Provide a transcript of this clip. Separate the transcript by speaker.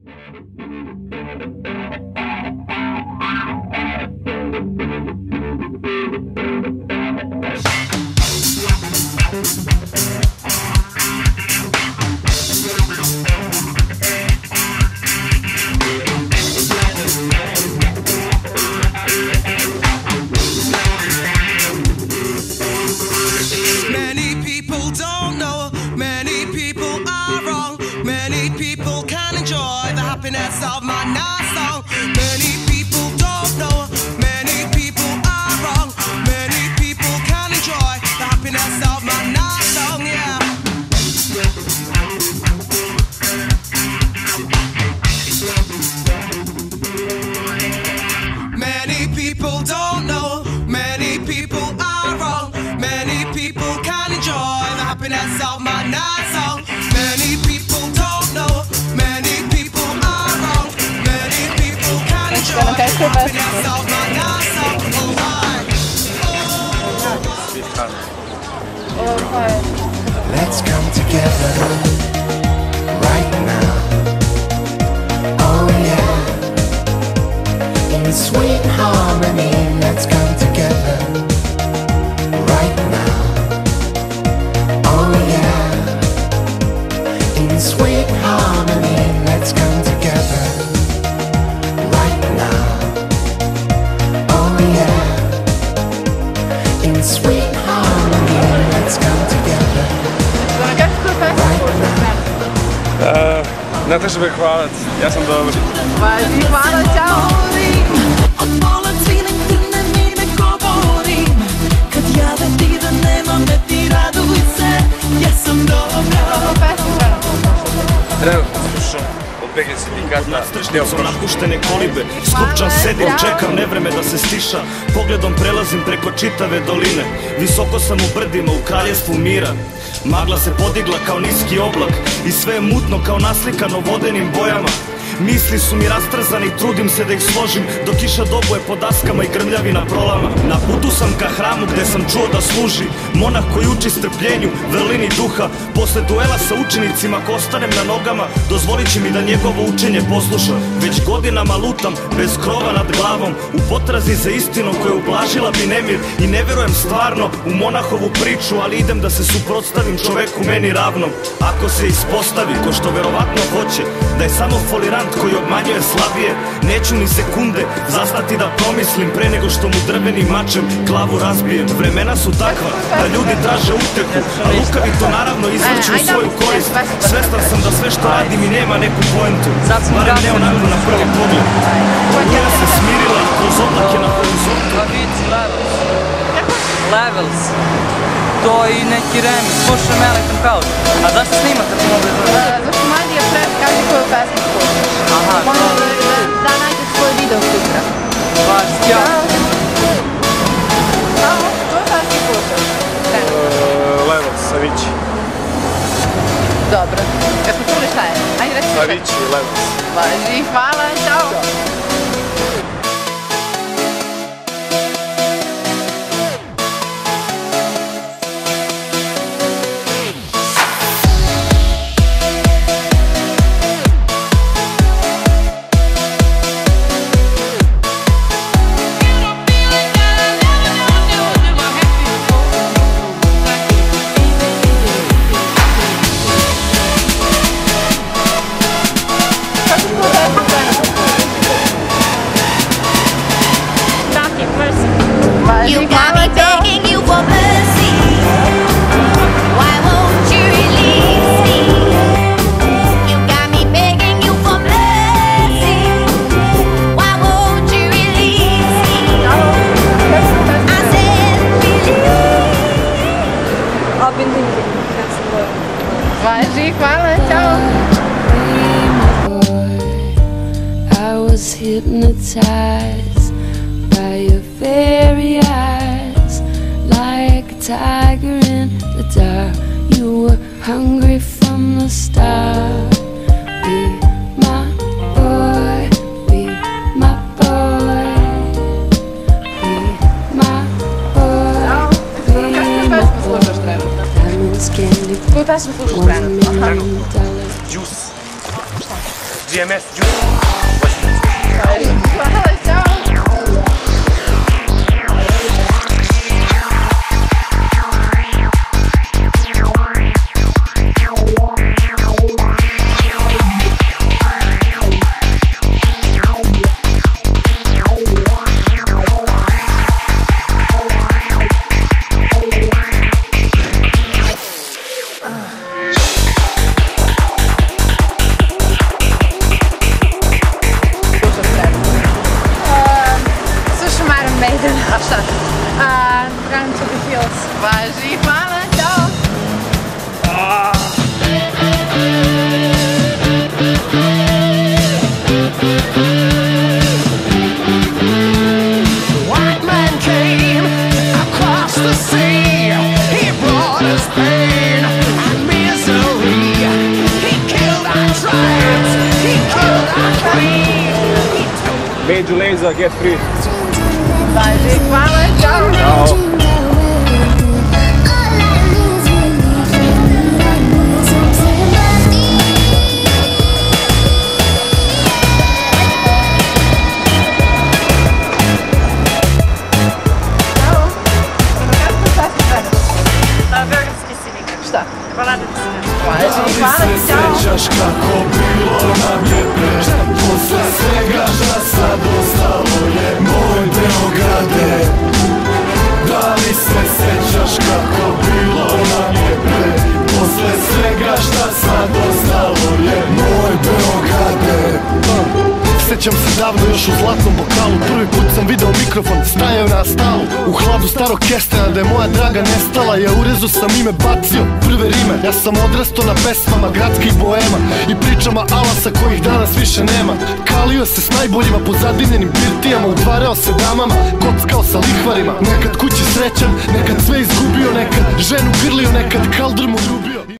Speaker 1: Of my nice song. Many people don't know, many people are wrong. Many people can enjoy the happiness of my nice song, yeah. Many people don't know, many people are wrong. Many people can enjoy the happiness of my nice song. Many people don't know, many people are wrong. Many people can enjoy the happiness of my nice song.
Speaker 2: Let's come together right now. Oh yeah, in sweet harmony. Let's come together right now. Oh yeah, in sweet harmony. Let's come together right now. Oh yeah, in sweet harmony. Let's come together.
Speaker 3: Nataša Bekvalac, ja sam dobar.
Speaker 4: Važi, hvala, čao!
Speaker 5: Od pola 13 mi ne govorim. Kad javim ti da nemam, ne ti raduj se. Ja sam dobra.
Speaker 3: Trenutno slušam od BG sindikata.
Speaker 6: Nad stršnicom napuštene kolibe Skupčan sedim, čekam nevreme da se stiša. Pogledom prelazim preko čitave doline. Visoko sam u brdima, u kraljevstvu mira. Magla se podigla kao niski oblak i sve je mutno kao naslikano vodenim bojama. Misli su mi rastrzani, trudim se da ih složim, dok kiša dobuje po daskama i grmljavina prolama. Na putu sam ka hramu gde sam čuo da služi monah koji uči strpljenju, vrlini duha. Posle duela sa učenicima, ko ostanem na nogama, dozvolit će mi da njegovo učenje poslušam. Već godinama lutam, bez krova nad glavom, u potrazi za istinom koja ublažila bi nemir. I ne verujem stvarno u monahovu priču, ali idem da se suprotstavim čoveku meni ravnom. Ako se ispostavi, ko što verovatno hoće, da je samo folirant koji obmanjuje slabije, neću ni sekunde zastati da promislim pre nego što mu drvenim mačem glavu razbijem. Vremena su takva da ljudi traže utehu, a lukavi to naravno izvrću u svoju korist. Svestan sam da sve što radim i nema neku poentu, barem ne onako na prvi pogled. Oluja se smirila kroz oblake na horizontu.
Speaker 7: Levels. To i neki remix, slušam Electron House. A zašto snimate ako mogu izvrati?
Speaker 4: Zašto Madija kaže koju pesmu slušaš?
Speaker 7: Aha,
Speaker 4: možda da nađeš svoj video sutra.
Speaker 7: Baš, ja.
Speaker 4: Koju pesmu slušaš?
Speaker 3: Levels, Savići.
Speaker 4: Dobro. Jesmo čuli šta je? Ajde reći šta je.
Speaker 3: Savići, Levels.
Speaker 4: Važi, hvala, čao.
Speaker 5: You got me begging you for mercy. Why won't you release me? You got me begging you for mercy. Why won't you release me? I said release.
Speaker 4: Važi, hvala, čao.
Speaker 8: I was hypnotized by your fairy eyes, like a tiger in the dark. You were hungry from the start. Be my boy, be my boy, be my boy, be my boy. Diamonds, candy,
Speaker 4: Koju pesmu slušaš trenutno?
Speaker 3: Juice. GMS.
Speaker 4: Važi, hvala, ćao. A šta? Run to the Hills. Važi, hvala, ćao.
Speaker 2: White man came across the sea. He brought us pain and misery. He killed our tribes. He killed our queen.
Speaker 3: Major Lazer, get free.
Speaker 4: Važi, hvala, ćao.
Speaker 3: Ćao.
Speaker 7: Beogradski sindikata.
Speaker 4: Šta?
Speaker 7: Varadnici.
Speaker 4: Važi, hvala, ćao.
Speaker 6: Sjećaš kako bilo nam je pre, posle svega šta sad ostalo je moj Beograde. Da li se sjećaš kako bilo nam je pre, posle svega šta sad ostalo je moj Beograde. Sjećam se davno još u zlatnom bokalu, prvi put sam video mikrofon, stajao na stalu. U hladu starog kestena da je moja draga nestala, ja u rezu sam ime bacio, prve rime. Ja sam odrastao na pesmama gradskih boema i pričama alasa kojih danas više nema. Kalio se s najboljima po zadimljenim birtijama, udvarao se damama, kockao sa lihvarima. Nekad kući srećan, nekad sve izgubio, nekad ženu grlio, nekad kaldrmu rubio.